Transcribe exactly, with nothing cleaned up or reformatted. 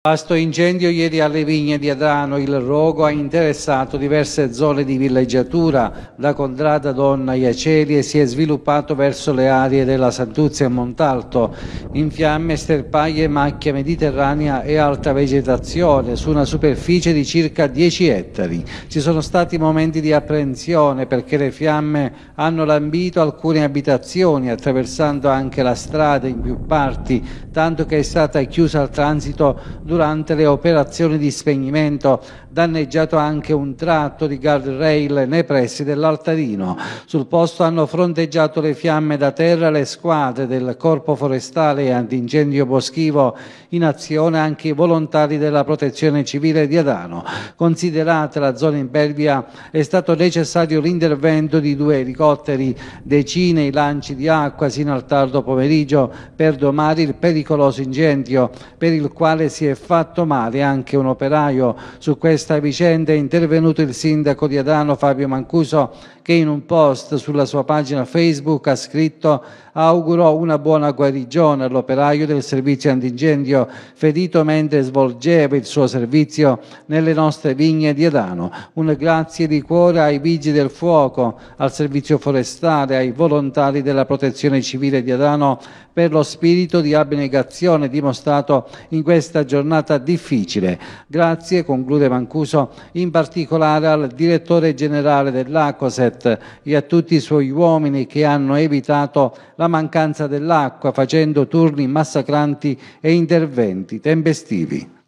Vasto incendio ieri alle vigne di Adrano, il rogo ha interessato diverse zone di villeggiatura, da Contrada Donna a Iaceli e si è sviluppato verso le aree della Santuzza e Montalto, in fiamme, sterpaglie, macchia mediterranea e alta vegetazione su una superficie di circa dieci ettari. Ci sono stati momenti di apprensione perché le fiamme hanno lambito alcune abitazioni, attraversando anche la strada in più parti, tanto che è stata chiusa al transito durante le operazioni di spegnimento, danneggiato anche un tratto di guardrail nei pressi dell'Altarino. Sul posto hanno fronteggiato le fiamme da terra le squadre del Corpo Forestale e Antincendio Boschivo, in azione anche i volontari della Protezione Civile di Adano. Considerata la zona impervia, è stato necessario l'intervento di due elicotteri, decine i lanci di acqua sino al tardo pomeriggio per domare il pericoloso incendio, per il quale si è fatto male anche un operaio. Su questa vicenda è intervenuto il sindaco di Adano Fabio Mancuso, che in un post sulla sua pagina Facebook ha scritto: auguro una buona guarigione all'operaio del servizio antincendio ferito mentre svolgeva il suo servizio nelle nostre vigne di Adano. Un grazie di cuore ai vigili del fuoco, al servizio forestale, ai volontari della Protezione Civile di Adano per lo spirito di abnegazione dimostrato in questa giornata difficile. Grazie, conclude Mancuso, in particolare al direttore generale dell'Acoset e a tutti i suoi uomini che hanno evitato la mancanza dell'acqua facendo turni massacranti e interventi tempestivi.